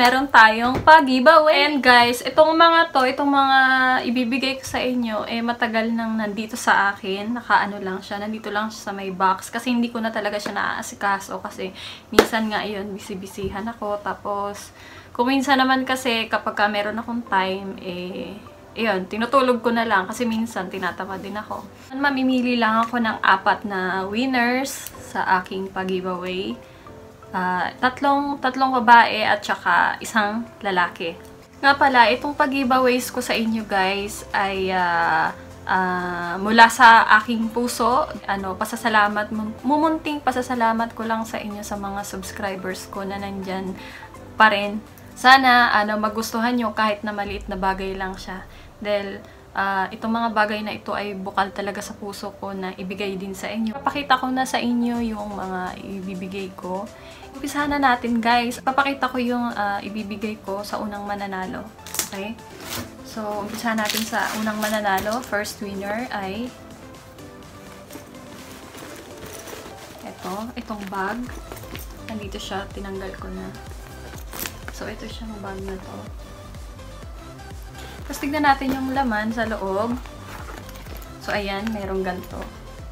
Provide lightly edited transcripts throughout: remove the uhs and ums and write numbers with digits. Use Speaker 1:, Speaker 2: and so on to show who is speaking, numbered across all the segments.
Speaker 1: meron tayong pag-giveaway. And guys, itong mga ibibigay ko sa inyo, matagal nang nandito sa akin. Nakaano lang siya, nandito lang siya sa may box. Kasi hindi ko na talaga siya naaasikaso. Kasi minsan nga yun, busy-busyhan ako. Tapos, kung minsan naman kasi kapag meron akong time, ayun, tinutulog ko na lang. Kasi minsan, tinatamad din ako. Mamimili lang ako ng 4 na winners sa aking pag-giveaway. Tatlong babae at saka isang lalaki. Nga pala, itong pag-giveaways ko sa inyo guys ay mula sa aking puso. Mumunting pasasalamat ko lang sa inyo sa mga subscribers ko na nandyan pa rin. Sana magustuhan nyo kahit na maliit na bagay lang siya. Dahil itong mga bagay na ito ay bukal talaga sa puso ko na ibigay din sa inyo. Papakita ko na sa inyo yung mga ibibigay ko. Umpisahan na natin guys. Papakita ko yung ibibigay ko sa unang mananalo. Okay? So, umpisahan natin sa unang mananalo. First winner ay itong bag. Nandito siya. Tinanggal ko na. So, ito siyang bag na to. Tapos, tignan natin yung laman sa loob. So, ayan. Merong ganito.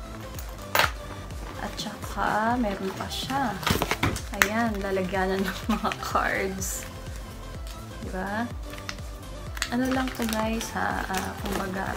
Speaker 1: At saka, meron pa siya. Ayan, lalagyanan ng mga cards. Diba? Ano lang to guys, ha? Kumbaga.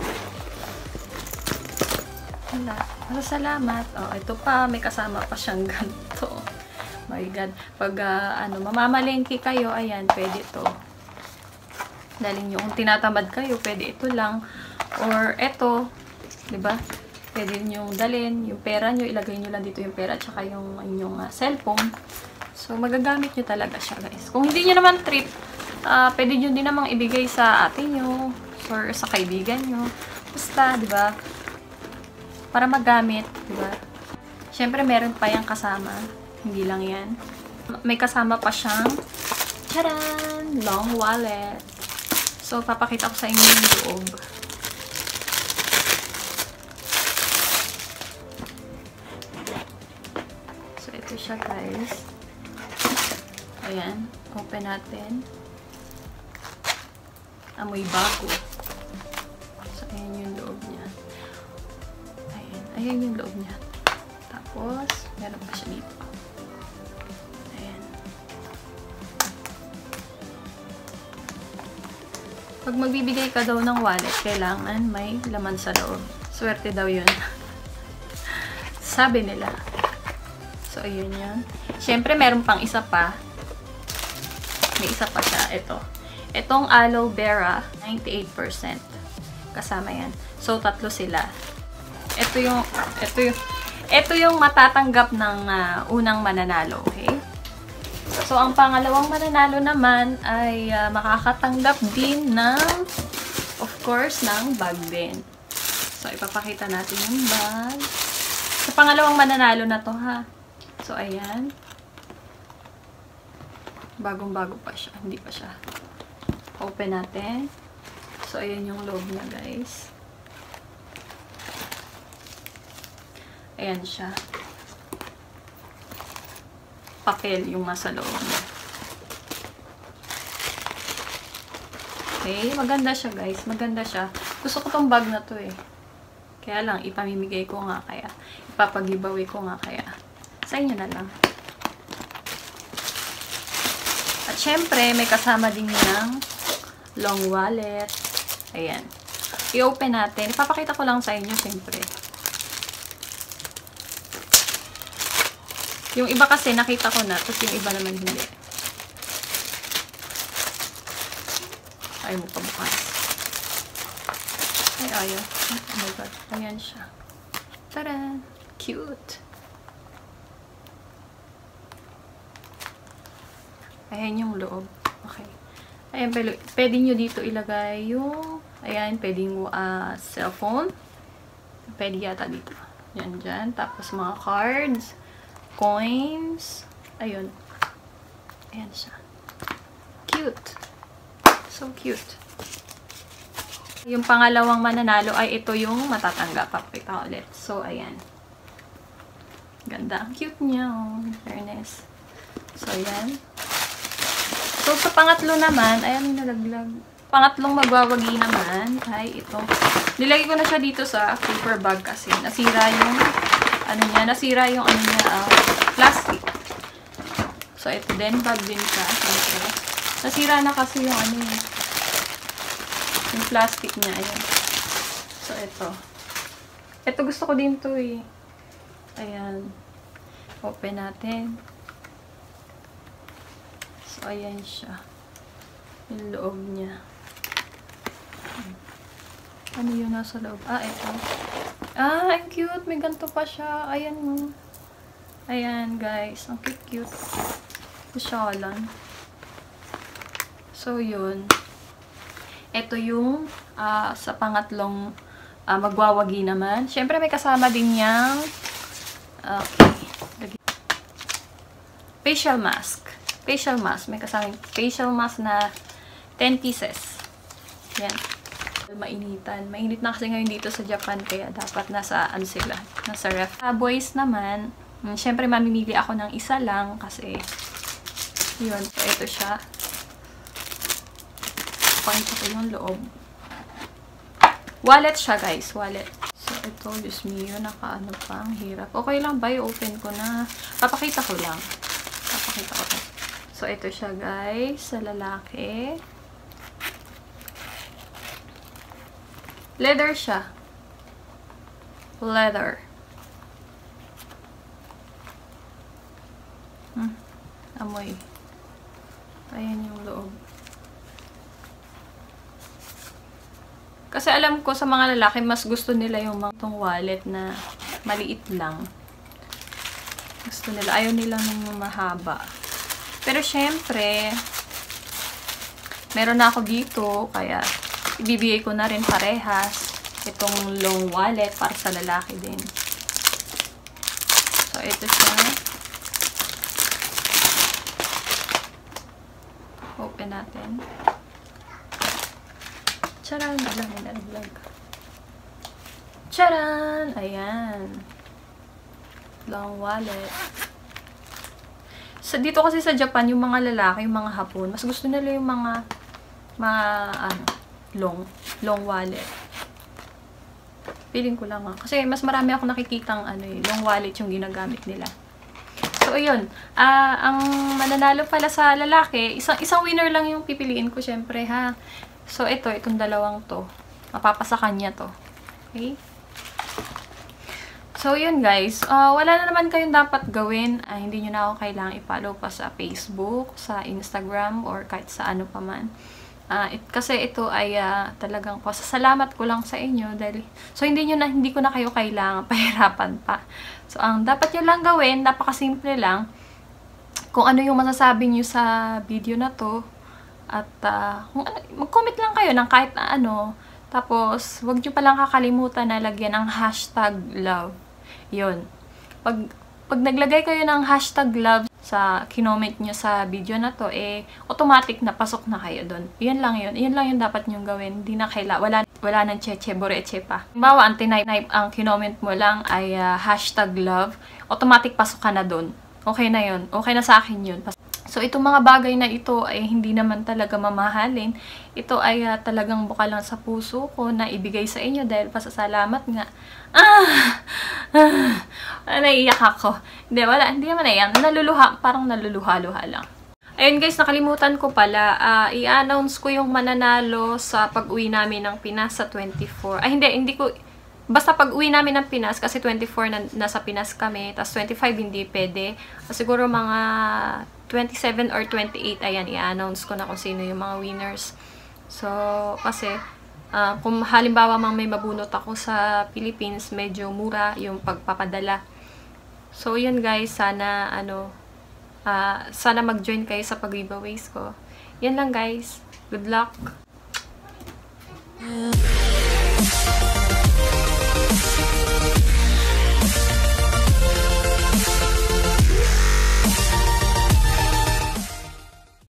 Speaker 1: Wala. Salamat. Ito pa. May kasama pa siyang ganito. My God. Pag, mamamalengke kayo, ayan, pwede to. Dahil nyo, kung tinatamad kayo, pwede ito lang. Or, ito. Diba? Pwede nyo dalhin. Yung pera nyo, ilagay nyo lang dito yung pera at saka yung inyong cellphone. So, magagamit nyo talaga siya, guys. Kung hindi nyo naman trip, pwede nyo din namang ibigay sa ate nyo or sa kaibigan nyo. Basta, di ba? Para magamit, di ba? Siyempre, meron pa yung kasama. Hindi lang yan. May kasama pa siyang charan! Long wallet. So, papakita ko sa inyo yung loob. So, ito siya, guys. Ayan. Open natin. Amoy bago. So, ayan yung loob niya. Ayan. Ayan yung loob niya. Tapos, meron pa siya dito. Ayan. Pag magbibigay ka daw ng wallet, kailangan may laman sa loob. Swerte daw yun. Sabi nila. So, ayun yun. Siyempre, meron pang isa pa. May isa pa siya. Ito. Itong aloe vera, 98%. Kasama yan. So, 3 sila. Ito yung matatanggap ng unang mananalo. Okay? So, ang pangalawang mananalo naman ay makakatanggap din ng, of course, ng bag din. So, ipapakita natin yung bag. Sa pangalawang mananalo na to, ha? So, ayan. Bagong-bago pa siya. Hindi pa siya. Open natin. So, ayan yung loob niya, guys. Ayan siya. Papel yung nasa loob niya. Okay. Maganda siya, guys. Maganda siya. Gusto ko tong bag na to, eh. Kaya lang, ipamimigay ko nga kaya. Ipapag-giveaway ko nga kaya. Sa inyo na lang. At syempre, may kasama din yung long wallet. Ayan. I-open natin. Ipapakita ko lang sa inyo, syempre. Yung iba kasi, nakita ko na. Tapos yung iba naman hindi. Ayaw mo pabukas. Ay, ayaw. Oh my God. Ayan siya. Tara! Cute! Ayan yung loob. Okay. Ayan, pwede nyo dito ilagay yung, ayan, pwedeng cellphone. Pwede yata dito. Yan dyan. Tapos mga cards, coins. Ayun. Ayan siya. Cute. So cute. Yung pangalawang mananalo ay ito yung matatanggap. Papakita ulit. So, ayan. Ganda. Ang cute niya. Oh. Fairness. So, ayan. So, sa pangatlo naman, ayan, nalaglag. Pangatlong magwawagi naman ay ito. Nilagay ko na siya dito sa paper bag kasi nasira yung plastic. So, ito din, bag din siya. Nasira na kasi yung yung plastic niya. Ayan. So, ito. Ito gusto ko din to eh. Ayan. Open natin. So, ayan siya. Yung loob niya. Ano yun nasa loob? Ah, ito. Ah, ang cute. May ganito pa siya. Ayan mo. Ayan, guys. Ang cute. Kusyalan. So, yun. Ito yung sa pangatlong magwawagi naman. Siyempre, may kasama din niyang facial mask. Facial mask. May kasama yung facial mask na 10 pieces. Yan. Mainitan. Mainit na kasi ngayon dito sa Japan, kaya dapat nasa sila. Nasa ref. Boys naman, syempre mamimili ako ng isa lang kasi yun. So, ito siya. Pakita ko yung loob. Wallet siya, guys. Wallet. So, ito, Diyos mio, nakaano pa. Ang hirap. Okay lang ba? I-open ko na. Papakita ko lang. Papakita ko to. So, ito siya, guys. Sa lalaki. Leather siya. Leather. Amoy. Ayan yung loob. Kasi alam ko sa mga lalaki, mas gusto nila yung mga tong wallet na maliit lang. Gusto nila. Ayaw nila ng mahaba. Pero syempre, meron na ako dito, kaya ibibigay ko na rin parehas itong long wallet para sa lalaki din. So, ito siya. Open natin. Charan! Alam mo na vlog. Charan! Ayan. Long wallet. So, dito kasi sa Japan, yung mga lalaki, yung mga Hapon, mas gusto nila yung mga long wallet. Feeling ko lang kasi mas marami ako nakikitang long wallet yung ginagamit nila. So, ayun. Ang mananalo pala sa lalaki, isang winner lang yung pipiliin ko, syempre, ha. So, itong dalawang to. Mapapasa kanya to. Okay? So, yun, guys. Wala na naman kayong dapat gawin. Hindi nyo na ako kailangang i-follow pa sa Facebook, sa Instagram, or kahit sa ano pa man. Kasi ito ay talagang pasasalamat ko lang sa inyo dahil hindi ko na kayo kailangan pahirapan pa. So, ang dapat nyo lang gawin, napakasimple lang, kung ano yung masasabi nyo sa video na to, at mag-comment lang kayo ng kahit na ano, tapos, wag nyo palang kakalimutan na lagyan ng #love. Yun. Pag naglagay kayo ng #love sa kinoment nyo sa video na to, automatic na pasok na kayo doon. Yan lang yun. Yan lang yung dapat nyong gawin. Hindi na wala nang cheche, boreche pa. Halimbawa, ang kinoment mo lang ay #love, automatic pasok ka na doon. Okay na yun. Okay na sa akin yun. So, itong mga bagay na ito ay hindi naman talaga mamahalin. Ito ay talagang bukal lang sa puso ko na ibigay sa inyo dahil pasasalamat nga. Naiiyak ako. Hindi naman naiyak. Parang naluluha-luha lang. Ayun guys, nakalimutan ko pala. I-announce ko yung mananalo sa pag-uwi namin ng Pinas sa 24. Hindi ko... Basta pag-uwi namin ng Pinas, kasi 24 nasa Pinas kami, tapos 25 hindi pwede. Siguro mga 27 or 28, ayan, i-announce ko na kung sino yung mga winners. So, kasi, kung halimbawa may mabunot ako sa Philippines, medyo mura yung pagpapadala. So, yun guys, sana mag-join kayo sa pag-giveaways ko. Yan lang guys. Good luck!